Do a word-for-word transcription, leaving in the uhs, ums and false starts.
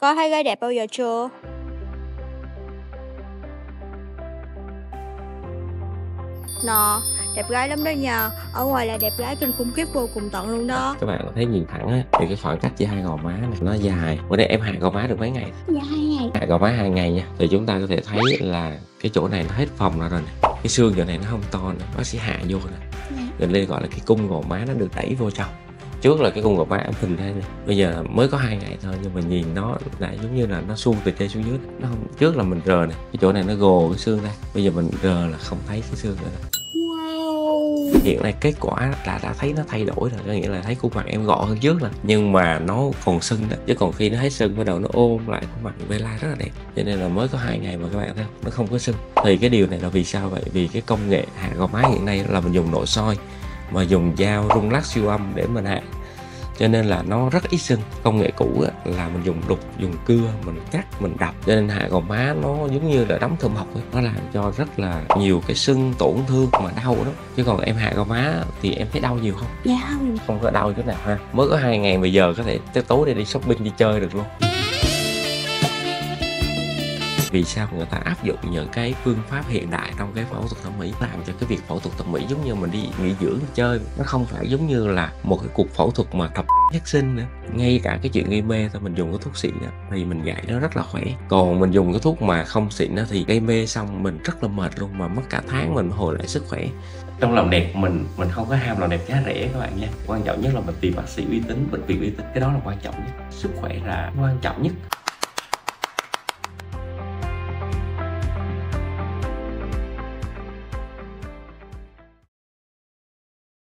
Có thấy gái đẹp bao giờ chưa? Nè, đẹp gái lắm đó nha. Ở ngoài là đẹp gái kinh khủng khiếp vô cùng tận luôn đó. Các bạn có thấy nhìn thẳng á, thì cái khoảng cách giữa hai gò má này nó dài. Bữa nay em hạ gò má được mấy ngày? Dạ hai ngày. Hạ gò má hai ngày nha. Thì chúng ta có thể thấy là cái chỗ này nó hết phồng ra rồi nè. Cái xương chỗ này nó không to nữa, bác sĩ hạ vô nè. Dạ. Nên đây gọi là cái cung gò má nó được đẩy vô trong. Trước là cái cung gò má em phình đây nè, bây giờ mới có hai ngày thôi nhưng mà nhìn nó lại giống như là nó suông từ trên xuống dưới. Nó không, trước là mình rờ nè, cái chỗ này nó gồ cái xương ra, bây giờ mình rờ là không thấy cái xương nữa. Wow. Hiện nay kết quả là đã thấy nó thay đổi rồi, có nghĩa là thấy khuôn mặt em gọn hơn trước là, nhưng mà nó còn sưng đó, chứ còn khi nó hết sưng bắt đầu nó ôm lại khuôn mặt Bella rất là đẹp. Cho nên là mới có hai ngày mà các bạn thấy nó không có sưng. Thì cái điều này là vì sao vậy? Vì cái công nghệ hạ gò má hiện nay là mình dùng nội soi mà dùng dao rung lắc siêu âm để mình hạ, cho nên là nó rất ít sưng. Công nghệ cũ á, là mình dùng đục, dùng cưa, mình cắt, mình đập, cho nên hạ gò má nó giống như là đóng thơm học ấy. Nó làm cho rất là nhiều cái sưng, tổn thương mà đau đó. Chứ còn em hạ gò má thì em thấy đau nhiều không? Dạ không. Không có đau chút nào ha. Mới có hai ngày bây giờ có thể tới tối để đi shopping, đi chơi được luôn. Vì sao người ta áp dụng những cái phương pháp hiện đại trong cái phẫu thuật thẩm mỹ, làm cho cái việc phẫu thuật thẩm mỹ giống như mình đi nghỉ dưỡng đi chơi, nó không phải giống như là một cái cuộc phẫu thuật mà thập nhất sinh nữa. Ngay cả cái chuyện gây mê thôi, mình dùng cái thuốc xịn đó, thì mình gãy nó rất là khỏe. Còn mình dùng cái thuốc mà không xịn đó, thì gây mê xong mình rất là mệt luôn, mà mất cả tháng mình hồi lại sức khỏe. Trong làm đẹp mình mình không có ham làm đẹp giá rẻ các bạn nha. Quan trọng nhất là mình tìm bác sĩ uy tín, bệnh viện uy tín, cái đó là quan trọng nhất. Sức khỏe là quan trọng nhất.